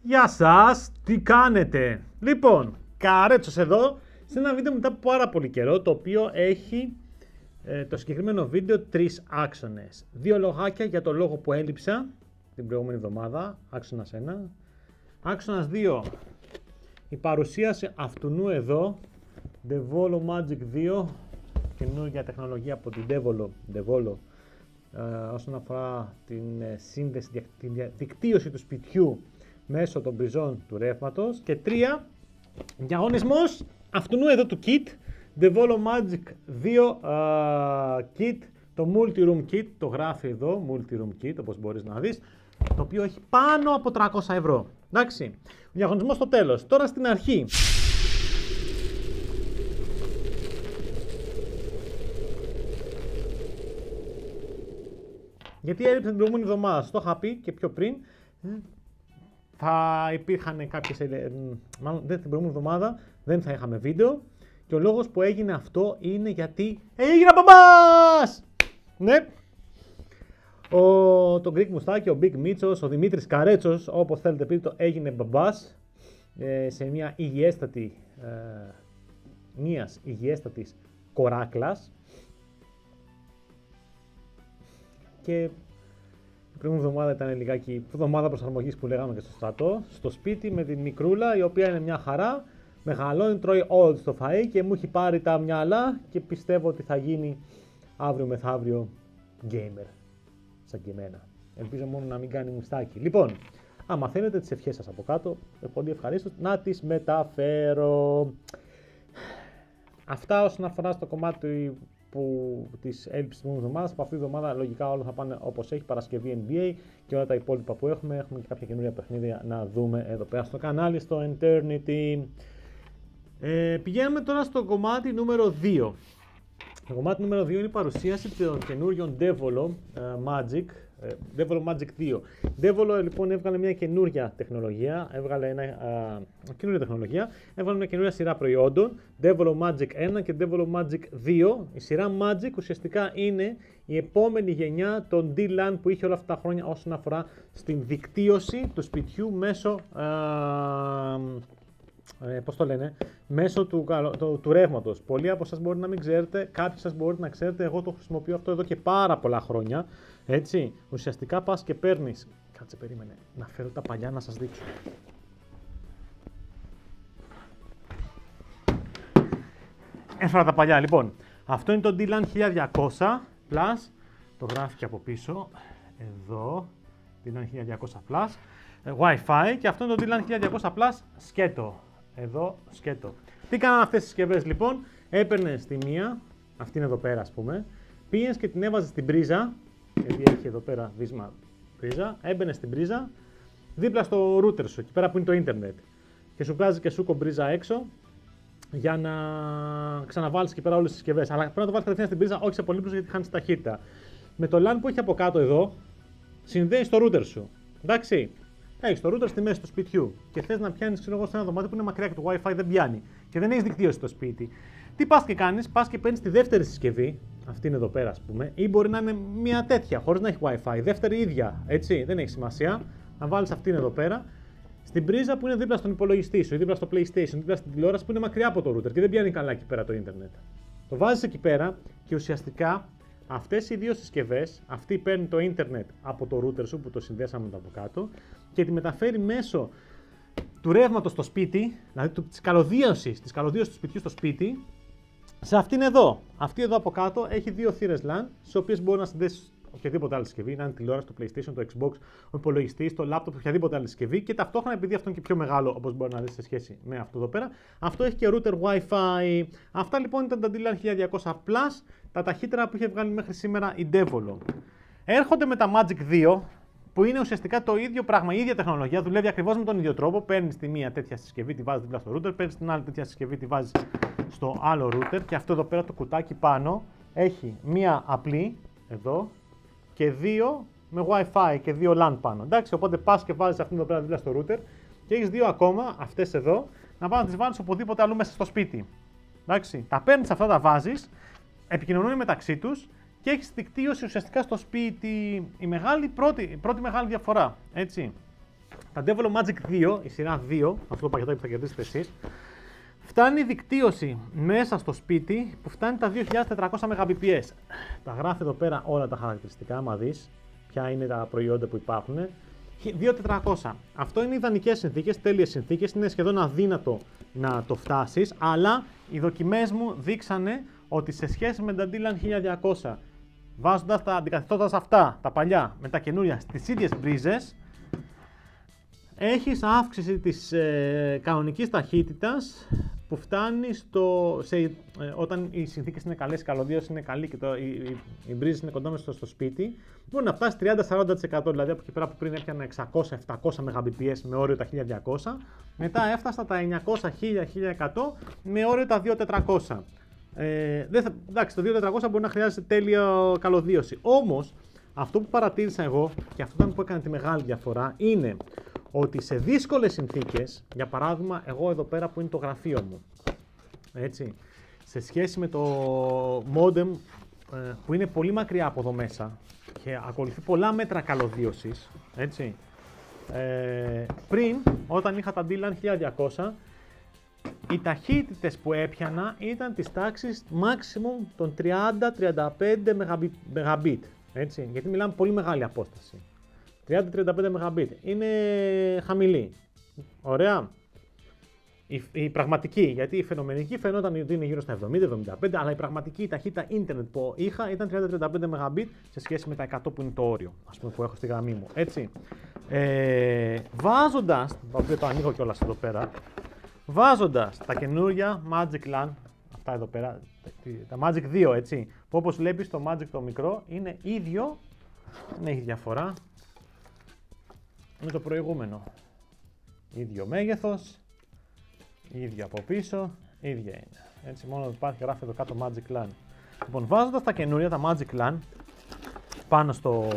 Γεια σας, τι κάνετε? Λοιπόν, Καρέτσος εδώ, σε ένα βίντεο μετά από πάρα πολύ καιρό, το οποίο έχει το συγκεκριμένο βίντεο 3 άξονες. 2 λογάκια για το λόγο που έλειψα την προηγούμενη εβδομάδα, άξονας 1. Άξονας 2, η παρουσίαση αυτού εδώ, Devolo Magic 2, καινούργια τεχνολογία από την Devolo, όσον αφορά την σύνδεση, την δικτύωση του σπιτιού μέσω των πριζών του ρεύματος. Και 3, διαγωνισμός αυτού εδώ του kit, Devolo Magic 2 kit, το Multi-Room Kit, το γράφει εδώ, Multi-Room Kit, όπως μπορείς να δεις, το οποίο έχει πάνω από 300 ευρώ. Εντάξει, ο διαγωνισμός στο τέλος. Τώρα στην αρχή. Γιατί έλειψε την προηγούμενη εβδομάδα, σας το είχα πει και πιο πριν, θα υπήρχαν κάποιες, μάλλον την προηγούμενη εβδομάδα δεν θα είχαμε βίντεο και ο λόγος που έγινε αυτό είναι γιατί έγινα μπαμπάς! Ναι. Το Greek Μουστάκι, ο Big Μίτσος, ο Δημήτρης Καρέτσος, όπως θέλετε πείτε το, έγινε μπαμπάς σε μια υγιέστατης κοράκλας. Και η προηγούμενη εβδομάδα ήταν λιγάκι εβδομάδα προσαρμογής που λέγαμε και στο στρατό, στο σπίτι με την μικρούλα, η οποία είναι μια χαρά, μεγαλώνει, τρώει όλο της το φαΐ και μου έχει πάρει τα μυαλά και πιστεύω ότι θα γίνει αύριο μεθαύριο gamer, σαν και εμένα. Ελπίζω μόνο να μην κάνει μουστάκι. Λοιπόν, άμα θέλετε τις ευχές σας από κάτω, πολύ ευχαρίστως να τις μεταφέρω. Αυτά όσον αφορά στο κομμάτι της έλλειψης της εβδομάδας. Από αυτή τη εβδομάδα λογικά όλα θα πάνε όπως έχει, Παρασκευή NBA και όλα τα υπόλοιπα που έχουμε. Έχουμε και κάποια καινούργια παιχνίδια να δούμε εδώ πέρα στο κανάλι, στο Eternity. Πηγαίνουμε τώρα στο κομμάτι νούμερο 2. Το κομμάτι νούμερο 2 είναι η παρουσίαση των καινούριων Devolo Magic 2. Devolo λοιπόν έβγαλε μια καινούρια τεχνολογία, έβγαλε μια καινούρια σειρά προϊόντων, Devolo Magic 1 και Devolo Magic 2. Η σειρά Magic ουσιαστικά είναι η επόμενη γενιά των D-LAN που είχε όλα αυτά τα χρόνια όσον αφορά στην δικτύωση του σπιτιού μέσω μέσω του ρεύματος. Πολλοί από εσάς μπορεί να μην ξέρετε, κάποιοι σας μπορείτε να ξέρετε, εγώ το χρησιμοποιώ αυτό εδώ και πάρα πολλά χρόνια. Έτσι, ουσιαστικά πας και παίρνεις. Κάτσε, περίμενε, να φέρω τα παλιά να σας δείξω. Έφερα τα παλιά, λοιπόν. Αυτό είναι το D-LAN 1200 Plus, το γράφει και από πίσω, εδώ, D-LAN 1200 Plus, Wi-Fi, και αυτό είναι το D-LAN 1200 Plus σκέτο. Εδώ σκέτο. Τι κάνανε αυτές τις συσκευές λοιπόν? Έπαιρνες τη μία, αυτή είναι εδώ πέρα ας πούμε, πήγαινες και την έβαζες στην πρίζα, γιατί έχει εδώ πέρα βίσμα πρίζα, έμπαινες στην πρίζα, δίπλα στο router σου, εκεί πέρα που είναι το ίντερνετ, και σου βγάζει και σου κομπρίζα έξω, για να ξαναβάλεις εκεί πέρα όλες τις συσκευές. Αλλά πρέπει να το βάλεις κατευθείαν στην πρίζα, όχι σε πολύ γιατί χάνεις ταχύτητα. Με το LAN που έχει από κάτω εδώ, συνδέεις το router σου. Εντάξει. Έχεις το router στη μέση του σπιτιού και θες να πιάνεις, ξέρω εγώ, σε ένα δωμάτιο που είναι μακριά και το Wi-Fi δεν πιάνει και δεν έχεις δικτύωση στο σπίτι. Τι πας και κάνεις? Πας και παίρνεις τη δεύτερη συσκευή, αυτή είναι εδώ πέρα ας πούμε, ή μπορεί να είναι μια τέτοια χωρίς να έχει Wi-Fi, δεύτερη ίδια, έτσι, δεν έχει σημασία. Να βάλεις αυτήν εδώ πέρα, στην πρίζα που είναι δίπλα στον υπολογιστή σου ή δίπλα στο PlayStation, δίπλα στην τηλεόραση που είναι μακριά από το router και δεν πιάνει καλά εκεί πέρα το ίντερνετ. Το βάζεις εκεί πέρα και ουσιαστικά αυτές οι δύο συσκευές, αυτή παίρνει το ίντερνετ από το router σου που το συνδέσαμε από κάτω και τη μεταφέρει μέσω του ρεύματος στο σπίτι, δηλαδή της καλωδίωσης του σπιτιού στο σπίτι, σε αυτήν εδώ. Αυτή εδώ από κάτω έχει δύο θύρες LAN, στις οποίες μπορεί να συνδέσει οποιαδήποτε άλλη συσκευή, να είναι τηλεόραση, το PlayStation, το Xbox, ο υπολογιστής, το laptop, οποιαδήποτε άλλη συσκευή, και ταυτόχρονα, επειδή αυτό είναι και πιο μεγάλο, όπως μπορεί να δεις σε σχέση με αυτό εδώ πέρα, αυτό έχει και router Wi-Fi. Αυτά λοιπόν ήταν τα D-LAN 1200 Plus, τα ταχύτερα που είχε βγάλει μέχρι σήμερα η Devolo. Έρχονται με τα Magic 2, που είναι ουσιαστικά το ίδιο πράγμα, η ίδια τεχνολογία, δουλεύει ακριβώς με τον ίδιο τρόπο. Παίρνεις τη μία τέτοια συσκευή, τη βάζεις δίπλα στο router, παίρνεις την άλλη τέτοια συσκευή, τη βάζεις στο άλλο router, και αυτό εδώ πέρα το κουτάκι πάνω έχει μία απλή εδώ και δύο με Wi-Fi και δύο LAN πάνω. Εντάξει, οπότε πας και βάζεις αυτήν εδώ πέρα δίπλα στο router και έχεις δύο ακόμα, αυτές εδώ, να πας να τις βάλεις οπουδήποτε αλλού μέσα στο σπίτι. Εντάξει, τα παίρνεις αυτά, τα βάζεις, επικοινωνούν μεταξύ τους και έχεις δικτύωση ουσιαστικά στο σπίτι. Η πρώτη μεγάλη διαφορά, έτσι. Τα Devolo Magic 2, η σειρά 2, αυτό το πακετάκι που θα κερδίσετε εσείς, φτάνει δικτύωση μέσα στο σπίτι που φτάνει τα 2400 Mbps. Τα γράφει εδώ πέρα όλα τα χαρακτηριστικά, άμα δεις ποια είναι τα προϊόντα που υπάρχουν. 2400. Αυτό είναι ιδανικές συνθήκες, τέλειες συνθήκες, είναι σχεδόν αδύνατο να το φτάσεις, αλλά οι δοκιμές μου δείξανε ότι σε σχέση με τα Dylan 1200, βάζοντας αντικαθιστώντας αυτά, τα παλιά, με τα καινούρια στις ίδιες μπρίζες, έχεις αύξηση της κανονικής ταχύτητας που φτάνει όταν οι συνθήκες είναι καλές, η καλωδίωση είναι καλή και οι μπρίζες είναι κοντά μέσα στο σπίτι, μπορεί να φτάσει 30-40%, δηλαδή από εκεί πέρα που πριν έπιανα 600-700 Mbps με όριο τα 1200, μετά έφτασα τα 900-1000-1100 με όριο τα 2400. Εντάξει, το 2400 μπορεί να χρειάζεται τέλεια καλωδίωση. Όμως, αυτό που παρατήρησα εγώ, και αυτό ήταν που έκανε τη μεγάλη διαφορά, είναι ότι σε δύσκολες συνθήκες, για παράδειγμα, εγώ εδώ πέρα που είναι το γραφείο μου, έτσι, σε σχέση με το modem που είναι πολύ μακριά από εδώ μέσα και ακολουθεί πολλά μέτρα καλωδίωσης, έτσι, πριν, όταν είχα τα Dylan 1200, οι ταχύτητες που έπιανα ήταν της τάξης maximum των 30-35 Mbit, έτσι, γιατί μιλάμε πολύ μεγάλη απόσταση. 30-35 Mbit είναι χαμηλή. Ωραία. Η πραγματική, γιατί η φαινομενική φαινόταν ότι είναι γύρω στα 70-75, αλλά η πραγματική ταχύτητα ίντερνετ που είχα ήταν 30-35 Mbit σε σχέση με τα 100 που είναι το όριο, ας πούμε, που έχω στη γραμμή μου. Έτσι. Βάζοντας, το οποίο το ανοίγω κιόλας εδώ πέρα, βάζοντας τα καινούργια Magic LAN, αυτά εδώ πέρα, τα Magic 2, έτσι, που όπως βλέπεις το Magic το μικρό είναι ίδιο, δεν έχει διαφορά με το προηγούμενο. Ίδιο μέγεθος, ίδιο από πίσω, ίδια είναι. Έτσι, μόνο υπάρχει, γράφει εδώ κάτω Magic LAN. Λοιπόν, βάζοντας τα καινούρια, τα Magic LAN, πάνω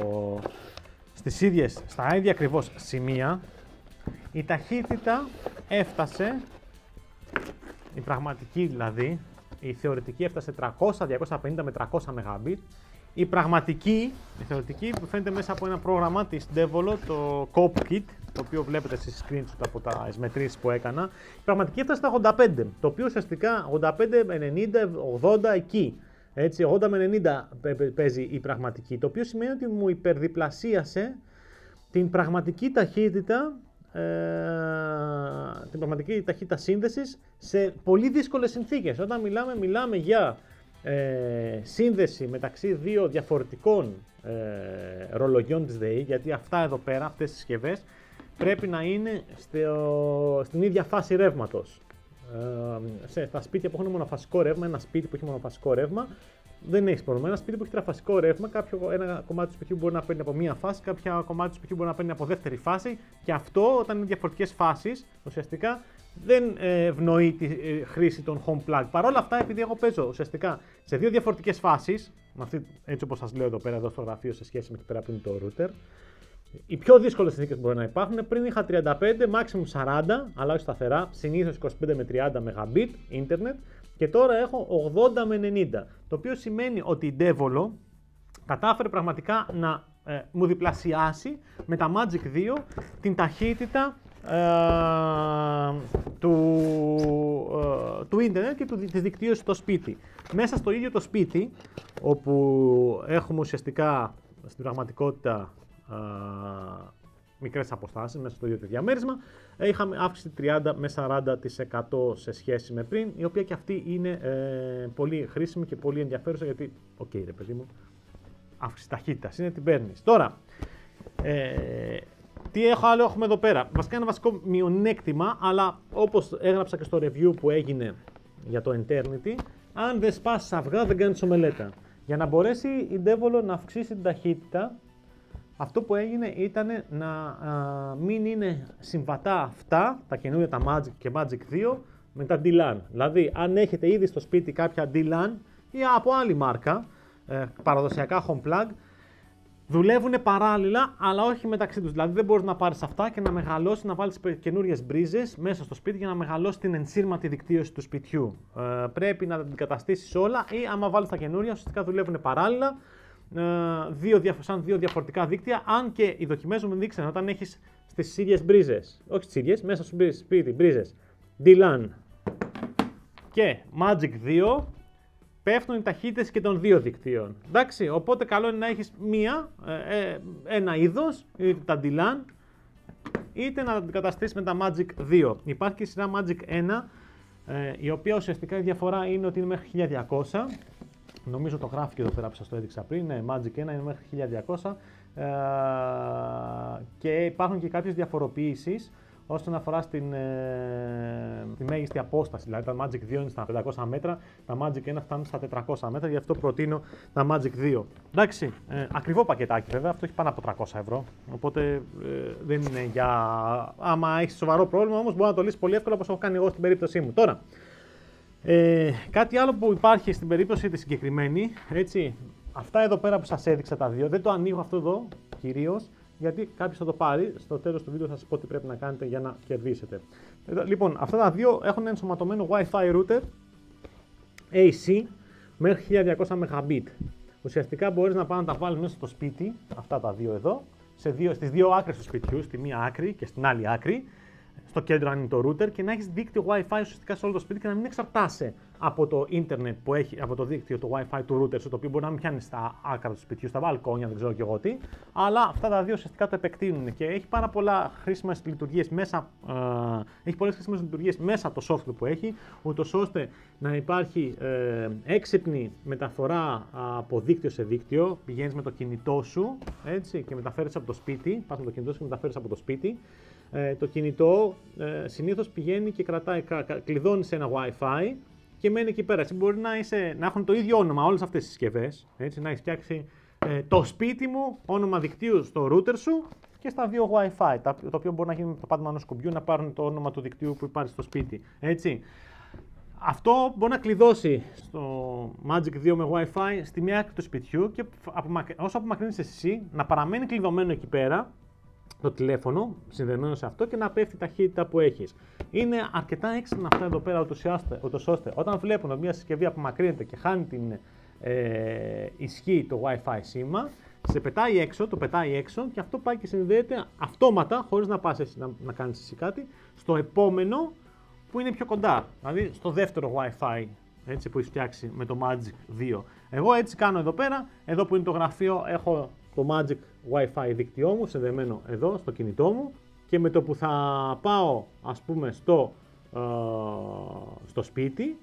στα ίδια ακριβώς σημεία, η ταχύτητα έφτασε, η πραγματική δηλαδή, η θεωρητική έφτασε 300-250 με 300 Mbit. Η πραγματική, η θεωρητική που φαίνεται μέσα από ένα πρόγραμμα της Devolo, το CopeKit, το οποίο βλέπετε στις screenshot από τις μετρήσεις που έκανα, η πραγματική έφτασε στα 85, το οποίο ουσιαστικά 85 με 90, 80 εκεί. Έτσι, 80 με 90 παίζει η πραγματική, το οποίο σημαίνει ότι μου υπερδιπλασίασε την πραγματική ταχύτητα, σύνδεσης σε πολύ δύσκολες συνθήκες. Όταν μιλάμε για σύνδεση μεταξύ δύο διαφορετικών ρολογιών της ΔΕΗ, γιατί αυτά εδώ πέρα, αυτές οι συσκευές, πρέπει να είναι στην ίδια φάση ρεύματος. Στα σπίτια που έχουν μονοφασικό ρεύμα, ένα σπίτι που έχει μονοφασικό ρεύμα, δεν έχει πρόβλημα. Ένα σπίτι που έχει τριφασικό ρεύμα, ένα κομμάτι του σπιτιού μπορεί να παίρνει από μία φάση, κάποιο κομμάτι του σπιτιού μπορεί να παίρνει από δεύτερη φάση. Και αυτό, όταν είναι διαφορετικές φάσεις, ουσιαστικά δεν ευνοεί τη χρήση των home plug. Παρ' όλα αυτά, επειδή εγώ παίζω ουσιαστικά σε δύο διαφορετικές φάσεις, έτσι όπως σας λέω εδώ πέρα εδώ στο γραφείο σε σχέση με εκεί πέρα που είναι το router, οι πιο δύσκολες συνθήκες μπορεί να υπάρχουν. Πριν είχα 35, maximum 40, αλλά όχι σταθερά, συνήθως 25 με 30 Mbit ίντερνετ, και τώρα έχω 80 με 90. Το οποίο σημαίνει ότι η Devolo κατάφερε πραγματικά να μου διπλασιάσει με τα Magic 2 την ταχύτητα του ίντερνετ και της δικτύωσης στο σπίτι. Μέσα στο ίδιο το σπίτι, όπου έχουμε ουσιαστικά στην πραγματικότητα μικρές αποστάσεις μέσα στο ίδιο το διαμέρισμα, είχαμε αύξηση 30 με 40% σε σχέση με πριν, η οποία και αυτή είναι πολύ χρήσιμη και πολύ ενδιαφέρουσα, γιατί, ρε παιδί μου, αύξηση ταχύτητας είναι, την παίρνεις. Τώρα, τι άλλο έχουμε εδώ πέρα? Βασικά ένα βασικό μειονέκτημα, αλλά όπως έγραψα και στο review που έγινε για το Eternity, αν δεν σπάσεις αυγά δεν κάνεις ομελέτα. Για να μπορέσει η Devolo να αυξήσει την ταχύτητα, αυτό που έγινε ήταν να μην είναι συμβατά αυτά, τα καινούργια, τα Magic και Magic 2, με τα D-LAN. Δηλαδή, αν έχετε ήδη στο σπίτι κάποια D-LAN ή από άλλη μάρκα, παραδοσιακά home plug, δουλεύουν παράλληλα, αλλά όχι μεταξύ τους. Δηλαδή, δεν μπορείς να πάρεις αυτά και να μεγαλώσεις, να βάλεις καινούριες μπρίζες μέσα στο σπίτι για να μεγαλώσει την ενσύρματη δικτύωση του σπιτιού. Πρέπει να τα αντικαταστήσεις όλα, ή άμα βάλεις τα καινούρια, ουσιαστικά δουλεύουν παράλληλα. Σαν δύο διαφορετικά δίκτυα, αν και οι δοκιμές μου δείξαν όταν έχεις στις ίδιες μπρίζες, όχι στις ίδιες, μέσα στο σπίτι, μπρίζες DLAN και Magic 2, πέφτουν οι ταχύτητες και των δύο δικτύων. Εντάξει, οπότε καλό είναι να έχεις ένα είδος, είτε τα DLAN, είτε να τα αντικαταστήσεις με τα Magic 2. Υπάρχει και η σειρά Magic 1, η οποία ουσιαστικά η διαφορά είναι ότι είναι μέχρι 1200. Νομίζω το γράφει και εδώ πέρα που σας το έδειξα πριν. Ναι, Magic 1 είναι μέχρι 1200. Και υπάρχουν και κάποιες διαφοροποιήσεις όσον αφορά τη μέγιστη απόσταση. Δηλαδή τα Magic 2 είναι στα 500 μέτρα, τα Magic 1 φτάνουν στα 400 μέτρα, γι' αυτό προτείνω τα Magic 2. Εντάξει, ακριβό πακετάκι βέβαια, αυτό έχει πάνω από 300 ευρώ, οπότε δεν είναι για... Άμα έχεις σοβαρό πρόβλημα όμως μπορεί να το λύσεις πολύ εύκολα, όπως έχω κάνει εγώ στην περίπτωσή μου. Τώρα, κάτι άλλο που υπάρχει στην περίπτωση τη συγκεκριμένη, έτσι, αυτά εδώ πέρα που σας έδειξα τα δύο, δεν το ανοίγω αυτό εδώ κυρίως, γιατί κάποιος θα το πάρει. Στο τέλος του βίντεο θα σας πω τι πρέπει να κάνετε για να κερδίσετε. Λοιπόν, αυτά τα δύο έχουν ενσωματωμένο Wi-Fi router AC μέχρι 1200 Mbit. Ουσιαστικά μπορείς να πας να τα βάλεις μέσα στο σπίτι, αυτά τα δύο εδώ, στις δύο άκρες του σπιτιού, στη μία άκρη και στην άλλη άκρη, στο κέντρο αν είναι το router, και να έχεις δίκτυο Wi-Fi ουσιαστικά σε όλο το σπίτι και να μην εξαρτάσαι από το ίντερνετ που έχει, από το δίκτυο, το Wi-Fi του router, το οποίο μπορεί να μην πιάνει στα άκρα του σπιτιού, στα μπαλκόνια, δεν ξέρω και εγώ τι. Αλλά αυτά τα δύο ουσιαστικά το επεκτείνουν και έχει πάρα πολλά χρήσιμες λειτουργίες μέσα, μέσα από το software που έχει, ούτως ώστε να υπάρχει έξυπνη μεταφορά από δίκτυο σε δίκτυο. Πηγαίνεις με το κινητό σου, έτσι, και μεταφέρεις από το σπίτι, πας με το κινητό σου και μεταφέρεις από το σπίτι. Το κινητό συνήθως πηγαίνει και κρατάει, κλειδώνει σε ένα Wi-Fi και μένει εκεί πέρα. Εσύ μπορεί να έχουν το ίδιο όνομα όλες αυτές τις συσκευές, έτσι, να έχεις φτιάξει το σπίτι μου, όνομα δικτύου στο router σου και στα δύο Wi-Fi, το οποίο μπορεί να γίνει με το πάτημα ενός κουμπιού να πάρουν το όνομα του δικτύου που υπάρχει στο σπίτι, έτσι. Αυτό μπορεί να κλειδώσει στο Magic 2 με Wi-Fi στη μία άκρη του σπιτιού και όσο απομακρύνεις εσύ να παραμένει κλειδωμένο εκεί πέρα το τηλέφωνο συνδεμένο σε αυτό και να πέφτει η ταχύτητα που έχεις. Είναι αρκετά έξυπνα αυτά εδώ πέρα, ούτως ώστε όταν βλέπουν ότι μια συσκευή απομακρύνεται και χάνει την ισχύ το Wi-Fi σήμα, σε πετάει έξω, το πετάει έξω και αυτό πάει και συνδέεται αυτόματα, χωρίς να πας εσύ να κάνεις εσύ κάτι, στο επόμενο που είναι πιο κοντά, δηλαδή στο δεύτερο Wi-Fi, έτσι, που έχει φτιάξει με το Magic 2. Εγώ έτσι κάνω εδώ πέρα, εδώ που είναι το γραφείο έχω το Magic Wi-Fi δίκτυό μου συνδεμένο εδώ στο κινητό μου και με το που θα πάω ας πούμε στο σπίτι,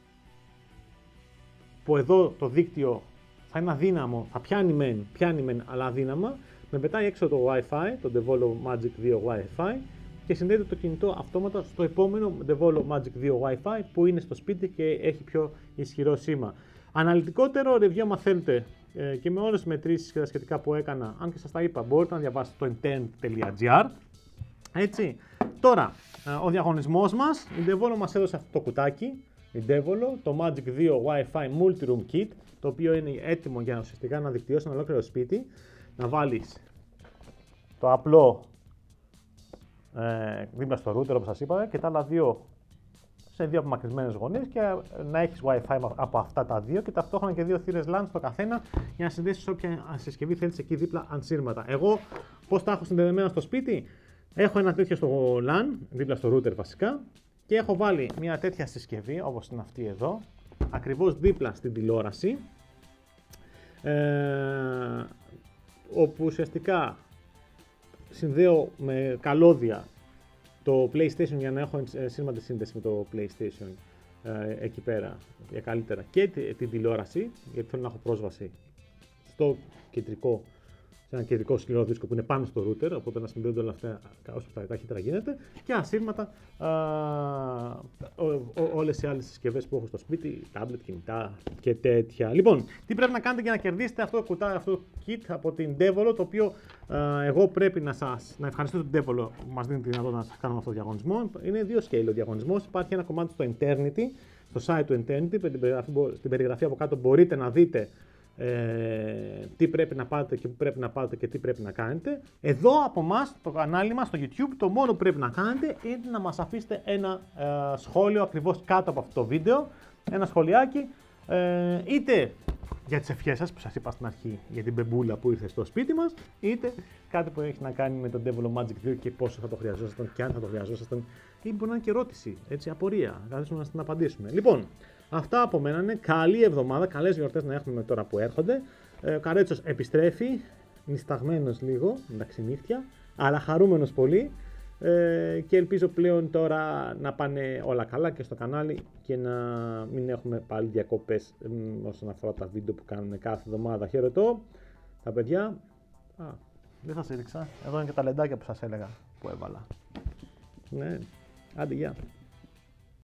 που εδώ το δίκτυο θα είναι αδύναμο, θα πιάνει μεν αλλά αδύναμα, με πετάει έξω το Wi-Fi, το Devolo Magic 2 Wi-Fi και συνδέεται το κινητό αυτόματα στο επόμενο Devolo Magic 2 Wi-Fi που είναι στο σπίτι και έχει πιο ισχυρό σήμα. Αναλυτικότερο review, άμα θέλετε, και με όλες τις μετρήσεις και τα σχετικά που έκανα, αν και σας τα είπα, μπορείτε να διαβάσετε το internet.gr. Έτσι. Τώρα, ο διαγωνισμός μας, η Devolo μας έδωσε αυτό το κουτάκι, η Devolo, το Magic 2 Wi-Fi Multi-Room Kit, το οποίο είναι έτοιμο για ουσιαστικά να δικτυώσει ένα ολόκληρο σπίτι, να βάλεις το απλό δίπλα στο router όπως σας είπα και τα άλλα δύο σε δύο απομακρυσμένες γωνίες και να έχεις Wi-Fi από αυτά τα δύο και ταυτόχρονα και δύο θύρες LAN στο καθένα για να συνδέσεις όποια συσκευή θέλεις εκεί δίπλα ανσύρματα. Εγώ πώς τα έχω συνδεδεμένα στο σπίτι, έχω ένα τέτοιο στο LAN, δίπλα στο router βασικά, και έχω βάλει μια τέτοια συσκευή όπως είναι αυτή εδώ, ακριβώς δίπλα στην τηλεόραση, όπου ουσιαστικά συνδέω με καλώδια το PlayStation για να έχω σήμαντη σύνδεση με το PlayStation εκεί πέρα για καλύτερα και την τηλεόραση, γιατί θέλω να έχω πρόσβαση στο κεντρικό, σε ένα κεντρικό σκληρό δίσκο που είναι πάνω στο router, οπότε να συνδέονται όλα αυτά όσο ταχύτερα γίνεται, και ασύρματα όλες οι άλλες συσκευές που έχω στο σπίτι, tablet, κινητά και τέτοια. Λοιπόν, τι πρέπει να κάνετε για να κερδίσετε αυτό το kit από την Devolo, το οποίο εγώ πρέπει να ευχαριστήσω την Devolo που μας δίνει τη δυνατότητα να σας κάνουμε αυτό το διαγωνισμό. Είναι δύο σκέλη ο διαγωνισμός. Υπάρχει ένα κομμάτι στο Eternity, στο site του Eternity, στην περιγραφή από κάτω μπορείτε να δείτε τι πρέπει να πάτε και πού πρέπει να πάτε και τι πρέπει να κάνετε. Εδώ από εμάς, το κανάλι μας στο YouTube, το μόνο που πρέπει να κάνετε είναι να μας αφήσετε ένα σχόλιο ακριβώς κάτω από αυτό το βίντεο, ένα σχολιάκι, είτε για τις ευχές σας που σας είπα στην αρχή για την μπεμπούλα που ήρθε στο σπίτι μας, είτε κάτι που έχει να κάνει με τον Devil Magic 2 και πόσο θα το χρειαζόσασταν και αν θα το χρειαζόσασταν, ή μπορεί να είναι και ερώτηση, έτσι, απορία. Καθίσουμε να την απαντήσουμε. Λοιπόν, αυτά από μένα είναι. Καλή εβδομάδα, καλές γιορτές να έχουμε τώρα που έρχονται. Ο Καρέτσος επιστρέφει, νησταγμένος λίγο, εντάξει νύχτια, αλλά χαρούμενος πολύ. Και ελπίζω πλέον τώρα να πάνε όλα καλά και στο κανάλι και να μην έχουμε πάλι διακοπές όσον αφορά τα βίντεο που κάνουμε κάθε εβδομάδα. Χαιρετώ τα παιδιά. Δεν σας έδειξα. Εδώ είναι και τα λεντάκια που σας έλεγα που έβαλα. Ναι, άντε γεια.